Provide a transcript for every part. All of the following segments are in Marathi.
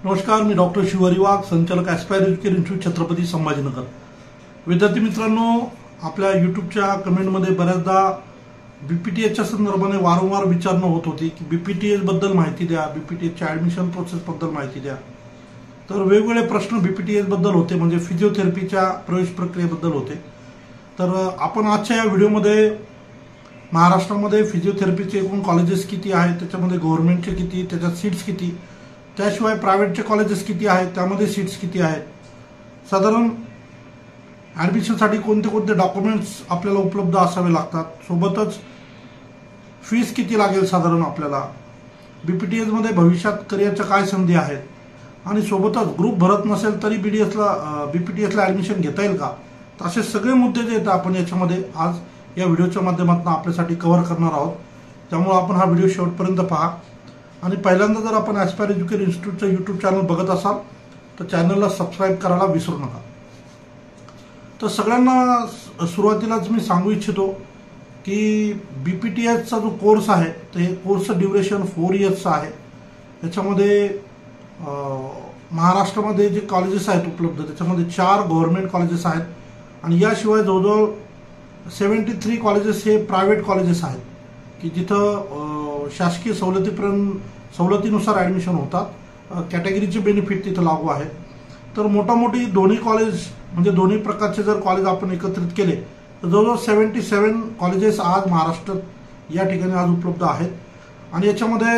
नमस्कार, मी डॉक्टर शिवहरी वाघ, संचालक Aspire Education Institute, Chhatrapati Sambhajinagar. विद्यार्थी मित्रांनो, आपल्या यूट्यूबच्या कमेंटमध्ये बऱ्याचदा बीपीटीएसच्या संदर्भाने वारंवार विचारणा होत होती की बीपीटीएस बद्दल माहिती द्या, बीपीटीएसच्या ॲडमिशन प्रोसेस बद्दल माहिती द्या। तर वेगवेगळे प्रश्न बीपीटीएस बद्दल होते, म्हणजे फिजिओथेरपीच्या प्रवेश प्रक्रियेबद्दल होते। तर आपण आजच्या या व्हिडिओमध्ये महाराष्ट्रामध्ये फिजिओथेरपीचे एकूण कॉलेजेस किती आहेत, त्याच्यामध्ये गव्हर्नमेंटचे किती, त्याच्यात सीट्स किती, त्याशिवाय प्रायव्हेटचे कॉलेजेस किती आहेत, त्यामध्ये सीट्स किती आहेत, साधारण ॲडमिशनसाठी कोणते कोणते डॉक्युमेंट्स आपल्याला उपलब्ध असावे लागतात, सोबतच फीस किती लागेल साधारण आपल्याला, बीपीटीएसमध्ये भविष्यात करिअरच्या काय संधी आहेत, आणि सोबतच ग्रुप भरत नसेल तरी बीपीटीएसला ॲडमिशन घेता येईल का, तर असे सगळे मुद्दे जे आहेत आपण याच्यामध्ये आज या व्हिडिओच्या माध्यमातून आपल्यासाठी कव्हर करणार आहोत। त्यामुळे आपण हा व्हिडिओ शेवटपर्यंत पहा। आणि पहिल्यांदा जर आपण ॲस्पायर एज्युकेशन इन्स्टिट्यूटचं यूट्यूब चॅनल बघत असाल तर चॅनलला सबस्क्राईब करायला विसरू नका। तर सगळ्यांना सुरुवातीलाच मी सांगू इच्छितो की बीपीटीएसचा जो कोर्स आहे तर हे कोर्सचं ड्युरेशन 4 इयर्सचं आहे। त्याच्यामध्ये महाराष्ट्रामध्ये जे कॉलेजेस आहेत उपलब्ध त्याच्यामध्ये 4 गव्हर्नमेंट कॉलेजेस आहेत, आणि याशिवाय जवळजवळ 73 कॉलेजेस हे प्रायव्हेट कॉलेजेस आहेत की जिथं शासकीय सवलतीनुसार ॲडमिशन होतात, कॅटेगरीचे बेनिफिट तिथं लागू आहेत। तर मोठी दोन्ही कॉलेज म्हणजे दोन्ही प्रकारचे जर कॉलेज आपण एकत्रित केले तर जवळजवळ 77 कॉलेजेस आज महाराष्ट्रात या ठिकाणी आज उपलब्ध आहेत। आणि याच्यामध्ये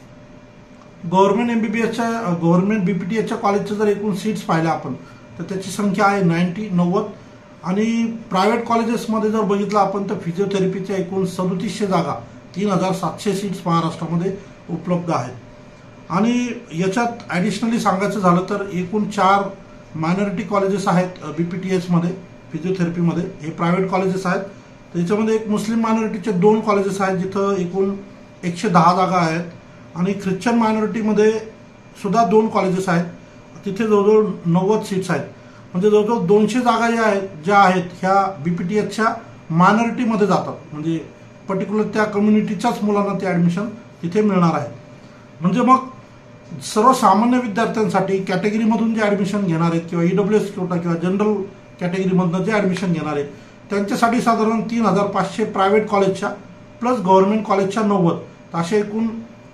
गव्हर्नमेंट बीपीटीएसच्या कॉलेजच्या जर एकूण सीट्स पाहिल्या आपण तर त्याची संख्या आहे 90। आणि प्रायव्हेट कॉलेजेसमध्ये जर बघितलं आपण तर फिजिओथेरपीच्या एकूण 3700 जागा 3700 सीट्स महाराष्ट्रामध्ये उपलब्ध आहेत। आणि याच्यात ॲडिशनली सांगायचं झालं तर एकूण 4 मायनॉरिटी कॉलेजेस आहेत बीपीटीएसमध्ये फिजिओथेरपीमध्ये, हे प्रायव्हेट कॉलेजेस आहेत। त्याच्यामध्ये एक मुस्लिम मायनॉरिटीचे 2 कॉलेजेस आहेत जिथं एकूण 110 जागा आहेत, आणि ख्रिश्चन मायनॉरिटीमध्ये सुद्धा 2 कॉलेजेस आहेत, तिथे जवळजवळ 90 सीट्स आहेत। म्हणजे जवळजवळ 200 जागा ज्या आहेत ह्या बीपीटीएसच्या मायनॉरिटीमध्ये जातात, म्हणजे पर्टिक्युलर त्या कम्युनिटीच्याच मुलांना ते ॲडमिशन तिथे मिळणार आहे। म्हणजे मग सर्वसामान्य विद्यार्थ्यांसाठी कॅटेगरीमधून जे ॲडमिशन घेणार आहेत किंवा ईडब्ल्यूएस कोटा किंवा जनरल कॅटेगरीमधनं जे ॲडमिशन घेणार आहेत त्यांच्यासाठी साधारण 3500 प्रायव्हेट कॉलेजच्या प्लस गव्हर्नमेंट कॉलेजच्या 90, असे एकूण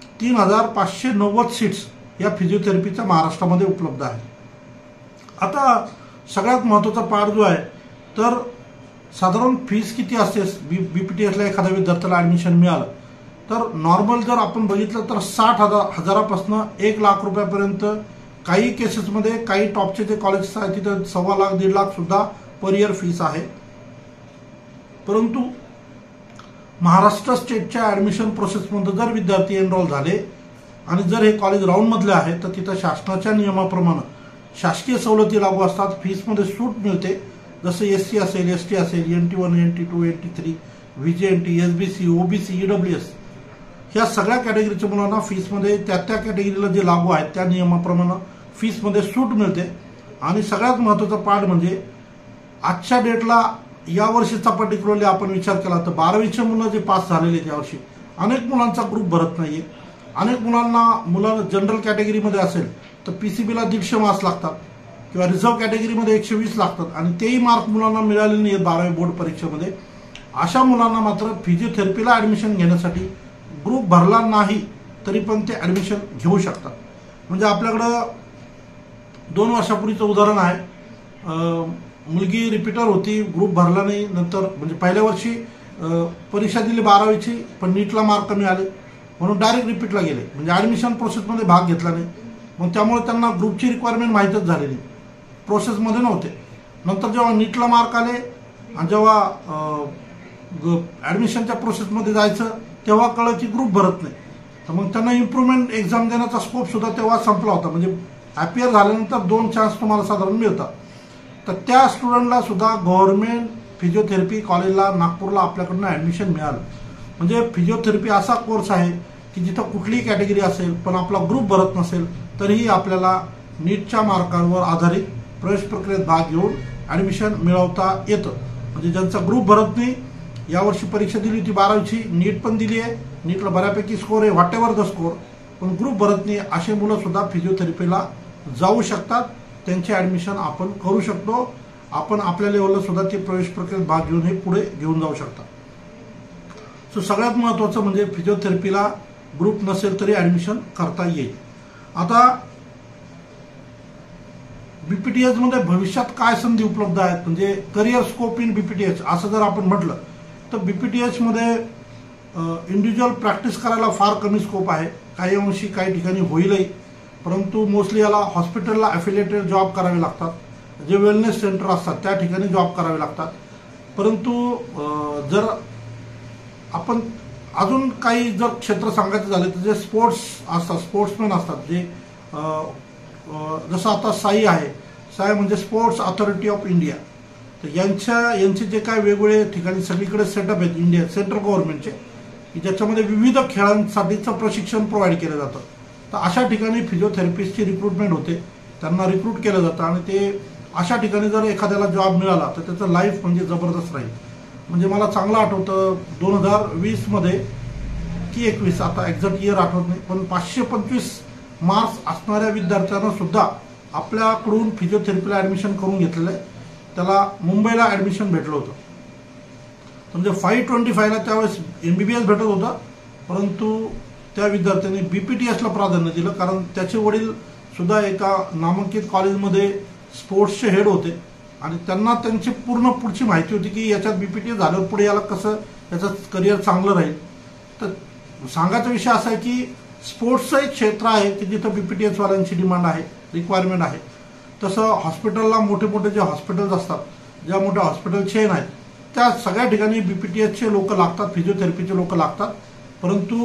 3590 सीट्स या फिजिओथेरपीच्या महाराष्ट्रामध्ये उपलब्ध आहेत। आता सगळ्यात महत्त्वाचा पार्ट जो आहे तर साधारण फीस किती असते बीपीटीएसला एखाद्या विद्यार्थ्याला ॲडमिशन मिळालं तर नॉर्मल जर आपण बघितलं तर 60,000पासून 1 लाख रुपयापर्यंत, काही केसेसमध्ये काही टॉपचे जे कॉलेजेस आहेत तिथे 1.25 लाख 1.5 लाख सुद्धा पर इयर फीस आहे। परंतु महाराष्ट्र स्टेटच्या ॲडमिशन प्रोसेसमध्ये जर विद्यार्थी एनरोल झाले आणि जर हे कॉलेज राऊंडमधले आहे तर तिथं शासनाच्या नियमाप्रमाणे शासकीय सवलती लागू असतात, फीसमध्ये सूट मिळते, जसं एससी असेल, एसटी असेल, NT1, NT2, NT3, VJNT, SBC, OBC, EWS ह्या सगळ्या कॅटेगरीच्या मुलांना फीसमध्ये त्या कॅटेगरीला जे लागू आहेत त्या नियमाप्रमाणे फीसमध्ये सूट मिळते। आणि सगळ्यात महत्त्वाचा पार्ट म्हणजे आजच्या डेटला या वर्षीचा पर्टिक्युलरली आपण विचार केला तर 12वीचे मुलं जे पास झालेले आहेत यावर्षी अनेक मुलांचा ग्रुप भरत नाहीये, अनेक मुलांना जनरल कॅटेगरीमध्ये असेल तर PCBला 150 मार्क्स लागतात किंवा रिझर्व्ह कॅटेगरीमध्ये 120 लागतात, आणि तेही मार्क मुलांना मिळाले नाही आहेत 12वी बोर्ड परीक्षेमध्ये। अशा मुलांना मात्र फिजिओथेरपीला ॲडमिशन घेण्यासाठी ग्रुप भरला नाही तरी पण ते ॲडमिशन घेऊ शकतात। म्हणजे आपल्याकडं 2 वर्षापूर्वीचं उदाहरण आहे, मुलगी रिपीटर होती, ग्रुप भरला नाही, नंतर म्हणजे पहिल्या वर्षी परीक्षा दिली 12वीची पण नीटला मार्क कमी आले म्हणून डायरेक्ट रिपीटला गेले, म्हणजे ॲडमिशन प्रोसेसमध्ये भाग घेतला नाही, मग त्यामुळे त्यांना ग्रुपची रिक्वायरमेंट माहीतच झाली नाही, प्रोसेसमध्ये नव्हते। नंतर जेव्हा नीटला मार्क आले आणि जेव्हा ॲडमिशनच्या प्रोसेसमध्ये जायचं तेव्हा कळलं की ग्रुप भरत नाही, तर मग त्यांना इम्प्रूव्हमेंट एक्झाम देण्याचा स्कोप सुद्धा तेव्हा संपला होता, म्हणजे ॲपियर झाल्यानंतर 2 चान्स तुम्हाला साधारण मिळतात। तर त्या स्टुडंटला सुद्धा गव्हर्नमेंट फिजिओथेरपी कॉलेजला नागपूरला आपल्याकडनं ॲडमिशन मिळालं। म्हणजे फिजिओथेरपी असा कोर्स आहे की जिथं कुठलीही कॅटेगरी असेल पण आपला ग्रुप भरत नसेल तरीही आपल्याला नीटच्या मार्कांवर आधारित प्रवेश प्रक्रियेत भाग घेऊन ॲडमिशन मिळवता येतं। म्हणजे ज्यांचा ग्रुप भरत नाही, यावर्षी परीक्षा दिली होती 12वीची, नीट पण दिली आहे, नीटला बऱ्यापैकी स्कोर आहे, व्हॉट एव्हर द स्कोर, पण ग्रुप भरत नाही असे मुलं सुद्धा फिजिओथेरपीला जाऊ शकतात, त्यांचे ॲडमिशन आपण करू शकतो. आपण आपल्या लेवलला सुद्धा ते प्रवेश प्रक्रियेत भाग घेऊन हे पुढे घेऊन जाऊ शकता. सो सगळ्यात महत्त्वाचं म्हणजे फिजिओथेरपीला ग्रुप नसेल तरी ॲडमिशन करता येईल. आता BPTH मध्ये भविष्यात काय संधी उपलब्ध आहेत, म्हणजे करिअर स्कोप इन BPTH असं जर आपण म्हटलं तर BPTH मध्ये इंडिव्हिज्युअल प्रॅक्टिस करायला फार कमी स्कोप आहे. काही अंशी काही ठिकाणी होईलही, परंतु मोस्टली याला हॉस्पिटलला ॲफिलिएटेड जॉब करावे लागतात. जे वेलनेस सेंटर असतात त्या ठिकाणी जॉब करावे लागतात. परंतु जर आपण अजून काही जर क्षेत्र सांगायचं झाले तर जे स्पोर्ट्स असतात, स्पोर्ट्समॅन असतात, जे जसं आता साई आहे, साई म्हणजे स्पोर्ट्स अथॉरिटी ऑफ इंडिया, तर यांचे जे काय वेगवेगळे ठिकाणी सगळीकडे सेटअप आहेत इंडिया सेंट्रल गव्हर्नमेंटचे, की ज्याच्यामध्ये विविध खेळांसाठीचं प्रशिक्षण प्रोव्हाइड केलं जातं. तर अशा ठिकाणी फिजिओथेरपिस्टची रिक्रुटमेंट होते, त्यांना रिक्रूट केलं जातं आणि ते अशा ठिकाणी जर एखाद्याला जॉब मिळाला तर त्याचं लाईफ म्हणजे जबरदस्त राहील. म्हणजे मला चांगलं आठवतं 2020 मध्ये की 21, आता एक्झॅक्ट इयर आठवत नाही, पण 525 मार्क्स असणाऱ्या विद्यार्थ्यांना सुद्धा आपल्याकडून फिजिओथेरपीला ॲडमिशन करून घेतलेलं आहे. त्याला मुंबईला ॲडमिशन भेटलं होतं. म्हणजे 525ला त्यावेळेस MBBS भेटत होता, परंतु त्या विद्यार्थ्यांनी BPTHला प्राधान्य दिलं, कारण त्याचे वडील सुद्धा एका नामांकित कॉलेजमध्ये स्पोर्ट्सचे हेड होते आणि त्यांना त्यांची पूर्ण पुढची माहिती होती की याच्यात BPTH झाल्यावर पुढे याला कसं याचं करिअर चांगलं राहील. तर सांगायचा विषय असा आहे की स्पोर्ट्सचं एक क्षेत्र आहे की जिथं BPTH वाल्यांची डिमांड आहे, रिक्वायरमेंट आहे. तसं हॉस्पिटलला मोठे मोठे जे हॉस्पिटल्स असतात, ज्या मोठ्या हॉस्पिटल चेन आहेत, त्या सगळ्या ठिकाणी BPTHचे लोक लागतात, फिजिओथेरपीचे लोक लागतात. परंतु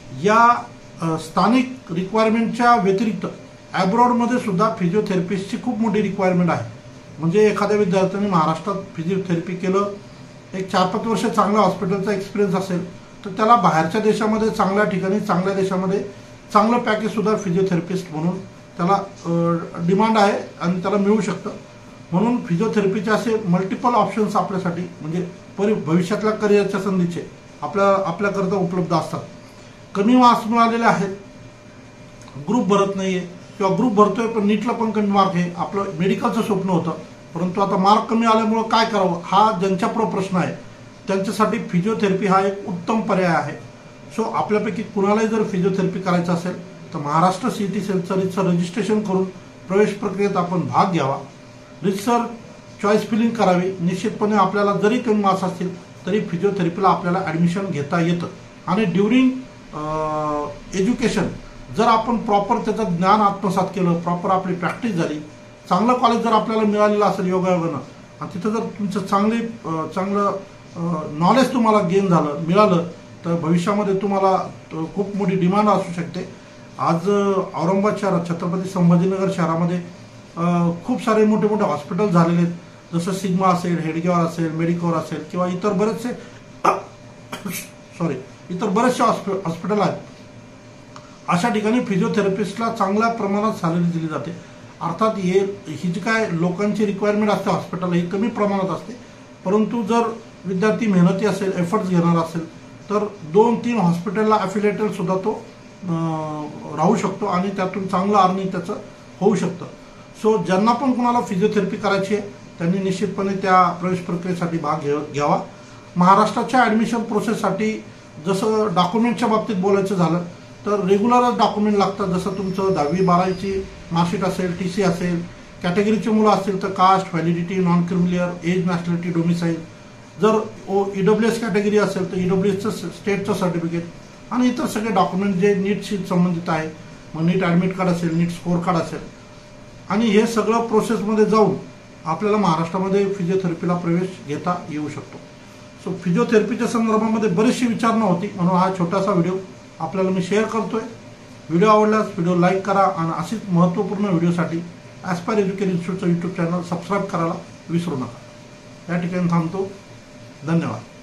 या स्थानिक रिक्वायरमेंटच्या व्यतिरिक्त ॲब्रॉडमध्ये सुद्धा फिजिओथेरपिस्टची खूप मोठी रिक्वायरमेंट आहे. म्हणजे एखाद्या विद्यार्थ्याने महाराष्ट्रात फिजिओथेरपी केलं, एक 4-5 वर्ष चांगला हॉस्पिटलचा एक्सपिरियन्स असेल तर त्याला बाहेरच्या देशामध्ये चांगल्या ठिकाणी चांगल्या देशामध्ये चांगलं पॅकेजसुद्धा फिजिओथेरपिस्ट म्हणून त्याला डिमांड आहे आणि त्याला मिळू शकतं. म्हणून फिजिओथेरपीचे असे मल्टिपल ऑप्शन्स आपल्यासाठी म्हणजे भविष्यातल्या करिअरच्या संधीचे आपल्याकरता उपलब्ध असतात. कमी मार्क्स मिळालेले आहेत, ग्रुप भरत नाही आहे किंवा ग्रुप भरतोय पण नीटला पण कमी मार्क आहे, आपलं मेडिकलचं स्वप्न होतं, परंतु आता मार्क कमी आल्यामुळं काय करावं हा ज्यांच्यापुढं प्रश्न आहे त्यांच्यासाठी फिजिओथेरपी हा एक उत्तम पर्याय आहे. सो आपल्यापैकी कुणालाही जर फिजिओथेरपी करायचं असेल तर महाराष्ट्र CET सेलचं रजिस्ट्रेशन करून प्रवेश प्रक्रियेत आपण भाग घ्यावा. रितसर चॉईस फिलिंग करावी. निश्चितपणे आपल्याला जरी कमी मार्क्स असतील तरी फिजिओथेरपीला आपल्याला ॲडमिशन घेता येतं. आणि ड्युरिंग एज्युकेशन जर आपण प्रॉपर त्याचं ज्ञान आत्मसात केलं, प्रॉपर आपली प्रॅक्टिस झाली, चांगलं कॉलेज जर आपल्याला मिळालेलं असेल योगायोगानं आणि तिथं जर तुमचं चांगलं नॉलेज तुम्हाला गेन मिळालं तर भविष्यामध्ये तुम्हाला खूप मोठी डिमांड असू शकते. आज औरंगाबाद शहरात छत्रपती संभाजीनगर शहरामध्ये खूप सारे मोठे मोठे हॉस्पिटल झालेले आहेत, जसं सिग्मा असेल, हेडगेवार असेल, मेडिकोर असेल किंवा इतर बरेचसे हॉस्पिटल आहेत. अशा ठिकाणी फिजिओथेरपिस्टला चांगल्या प्रमाणात सॅलरी दिली जाते. अर्थात ही जी काय लोकांची रिक्वायरमेंट असते हॉस्पिटलला ही कमी प्रमाणात असते, परंतु जर विद्यार्थी मेहनती असेल, एफर्ट्स घेणार असेल तर 2-3 हॉस्पिटलला ॲफिलिएटेड सुद्धा तो राहू शकतो आणि त्यातून चांगलं अर्निंग त्याचं होऊ शकतं. सो ज्यांना पण कोणाला फिजिओथेरपी करायची आहे त्यांनी निश्चितपणे त्या प्रवेश प्रक्रियेसाठी भाग घ्यावा. महाराष्ट्राच्या ॲडमिशन प्रोसेससाठी जसं डॉक्युमेंटच्या बाबतीत बोलायचं झालं तर रेग्युलरच डॉक्युमेंट लागतात. जसं तुमचं 10वी-12वीची मार्कशीट असेल, TC असेल, कॅटेगरीचे मुलं असतील तर caste, validity, non creamy layer, age, nationality, domicile. जर EWS कॅटेगरी असेल तर EWSचं स्टेटचं सर्टिफिकेट आणि इतर सगळे डॉक्युमेंट जे नीटशी संबंधित आहे, मग नीट ॲडमिट कार्ड असेल, नीट स्कोअर कार्ड असेल, आणि हे सगळं प्रोसेसमध्ये जाऊन आपल्याला महाराष्ट्रामध्ये फिजिओथेरपीला प्रवेश घेता येऊ शकतो. सो फिजिओथेरपीच्या संदर्भामध्ये बरीचशी विचारणा होती म्हणून हा छोटासा व्हिडिओ आपल्याला मी शेअर करतोय. व्हिडिओ आवडल्यास व्हिडिओ लाईक करा आणि अशीच महत्त्वपूर्ण व्हिडिओसाठी ॲस्पायर एज्युकेशन इन्स्टिट्यूटचं YouTube चॅनल सबस्क्राईब करायला विसरू नका. या ठिकाणी थांबतो. धन्यवाद.